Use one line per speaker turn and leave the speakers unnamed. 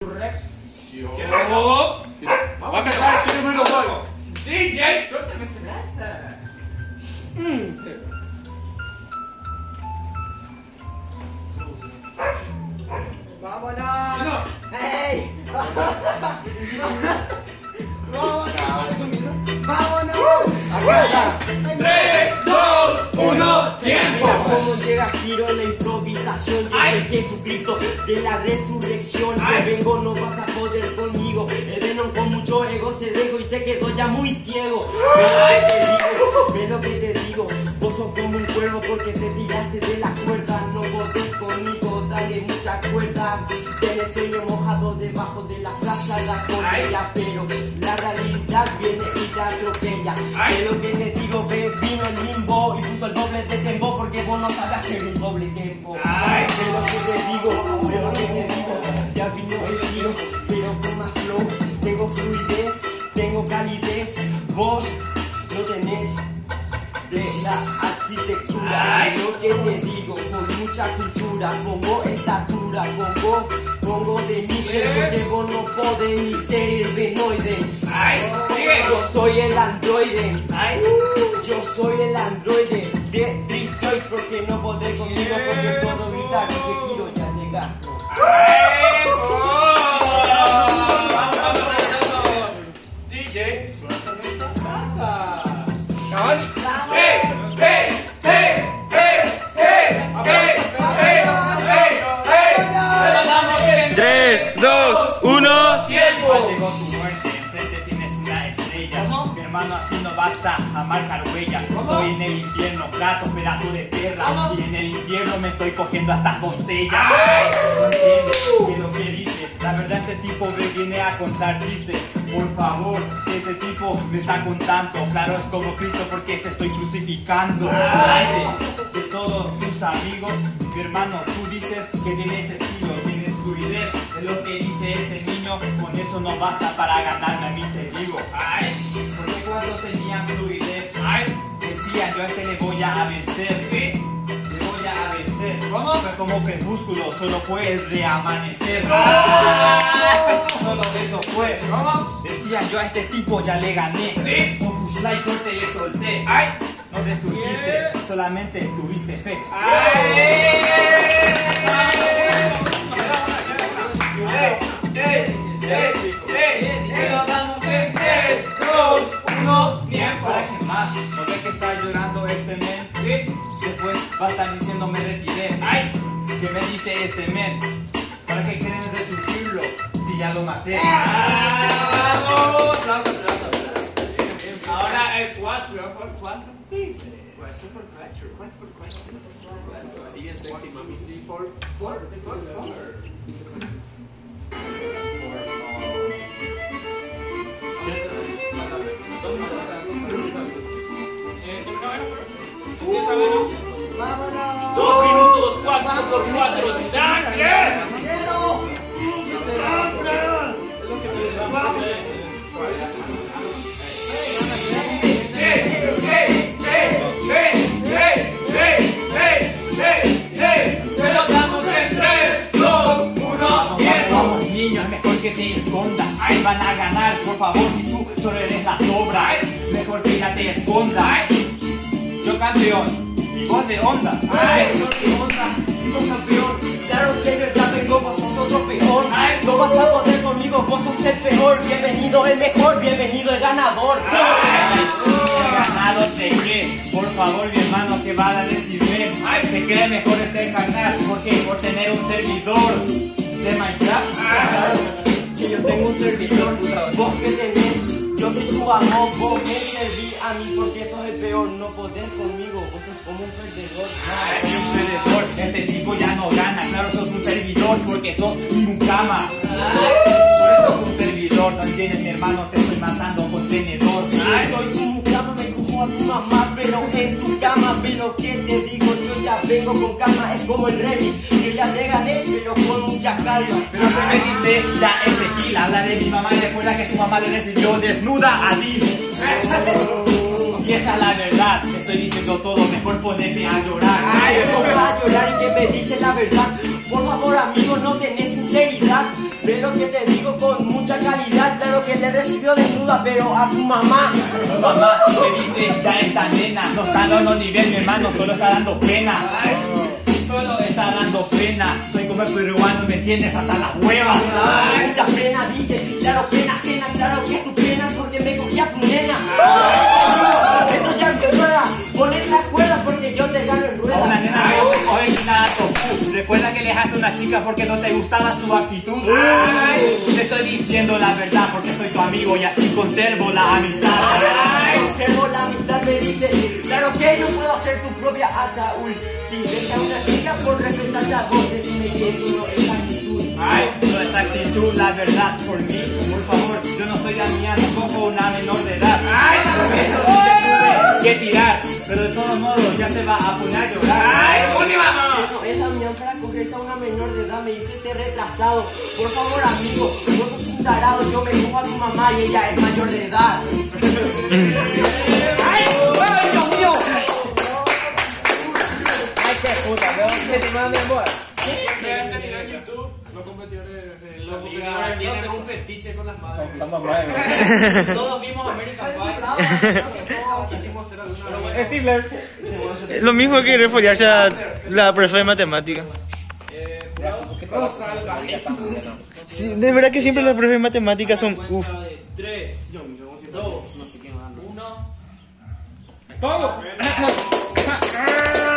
Va a empezar el número juego.
DJ, suéltame esa grasa.
¡Vámonos!
No.
¡Hey! ¡Vámonos!
Acá está.
3, 2, 1, tiempo.
Mira cómo llega giro en la improvisación. Yo soy Jesucristo de la resurrección. Yo vengo, no vas a poder conmigo. El Venom con mucho ego se dejó y se quedó ya muy ciego. Ve lo que te digo, vos sos como un cuervo porque te tiraste de la cuerda. No podés conmigo, dale mucha cuerda. Tienes sueño mojado debajo de la frasa, la botella, pero la realidad viene y te atropella. Ve lo que te digo, ve, vino el limbo y puso el doble de tempo porque vos no sabes hacer un doble tempo. Ve lo que te digo, ve lo que te digo, ya vino el giro, pero con más flow. Tengo fluidez, tengo calidez, vos no tenés de la arquitectura. Ve lo que te digo, con mucha cultura, pongo estatura, pongo de mi ser porque vos no podés ni ser el venoide. Yo soy el androide, yo soy el androide de Detroit porque no podés conmigo porque todo grita que giro ya te gasto.
DJ, suéltame esa grasa.
Tres, dos, uno.
Tiempo. Llegó tu muerte, enfrente tienes una estrella. Mi hermano, así no vas a marcar huellas. Estoy en el infierno, plato, pedazo de tierra. Y en el infierno me estoy cogiendo a estas doncellas. No entiendes que lo que dice. La verdad, este tipo me viene a contar chistes. Por favor, este tipo me está contando. Claro, es como Cristo porque te estoy crucificando. De todos tus amigos, mi hermano, tú dices que tienes estilo, tienes fluidez. De lo que dice ese niño, con eso no basta para ganarme a mí, te digo. Porque cuando tenían fluidez, decían yo a este le voy a vencer, ¿sí? Le voy a vencer. ¿Cómo? Fue como crepúsculo, solo fue el reamanecer. Solo eso fue. ¿Cómo? Decían yo a este tipo ya le gané. ¿Sí? Con push like fuerte le solté. No te surgiste, solamente tuviste fe. Lo damos en 3, 2, 1, tiempo. ¿Para qué más? ¿No ves que está llorando este men? ¿Sí? Después va a estar diciendo me retiré. ¿Qué me dice este men? ¿Para qué quieren resurgirlo si ya lo maté? Ahora el 4 por 4. 4 por 4.
Así bien sexy, mami.
4.
¡Vámonos!
2 minutos, 4 por 4. ¡Sangre!
¡Quiero!
¡Sangre!
Es lo que me vamos. Se lo damos en 3, 2, 1, tiempo. Vamos, niños, mejor que te escondas. Van a ganar, por favor, si tú solo eres la sobra. Mejor que ya te escondas. Yo campeón, y vos de onda.
Yo de onda, digo campeón. Claro que yo ya vengo, vos sos otro peor. No vas a poder conmigo, vos sos el peor. Bienvenido el mejor, bienvenido el ganador.
¿El ganado de qué? Por favor, mi hermano, ¿qué van a decirme? Se cree mejor este canal, porque por tener un servidor de Minecraft.
Que yo tengo un servidor, vos que tenés, yo soy tu amo, vos me serví a mí porque sos el peor, no podés conmigo, vos sos como un perdedor.
Un perdedor, este tipo ya no gana, claro sos un servidor porque sos un cama. Por eso sos un servidor, no entiendes mi hermano, te estoy matando con tenedor.
Soy su cama, me cojo a tu mamá, pero en tu cama, pero que te digo, yo ya vengo con calma, es como el remix, yo ya te gané, pero con mucha calma.
Pero que me dice ya este gil, habla de mi mamá y recuerda que su mamá le recibió desnuda a ti. Y esa es la verdad, te estoy diciendo todo, mejor ponete a llorar.
Ay, me pongo a llorar y que me dice la verdad, Por favor, amigo, no tenés sinceridad. Ve lo que te digo con mucha calidad. Claro que le recibió desnuda, pero a tu mamá.
Tu mamá me dice, ya esta nena no está dando nivel, mi hermano, solo está dando pena. Solo está dando pena. Soy como el peruano, me tienes hasta las huevas.
Mucha pena, dice. Claro, pena ajena, claro que es tu pena porque me cogí a tu nena. Esto ya te rueda. Poner las cuerdas porque yo te gano en rueda.
Una nena, oye, nada, recuerda que le dejaste a una chica porque no te gustaba su actitud. Te estoy diciendo la verdad porque soy tu amigo y así conservo la amistad.
Conservo la amistad, me dice. Claro que yo puedo hacer tu propia ataúd. Si deja una chica por respetarte a vos, decime que eso no es actitud.
No es actitud, la verdad, por mí, por favor, yo no soy la mía, tampoco una menor de edad. Que tirar, pero de todos modos ya se va a poner a llorar.
No es la mía para cogerse a una menor de edad, me dice este retrasado. Por favor, amigo, no sos un tarado, yo me cojo a tu mamá y ella es mayor de edad. ¡Ay, Dios mío!
Ay, qué puta, ¿qué te manda, mi amor?
Los competidores
Los competidores tienen un
fetiche con las madres.
Estamos mal.
Todos vimos American Pie. Quisimos hacer alguna.
Stifler.
Lo mismo que refugiarse a la profesora de matemática. Sí, de verdad que siempre las profes de matemáticas son uff.
3, 2, 1.
¡Todo!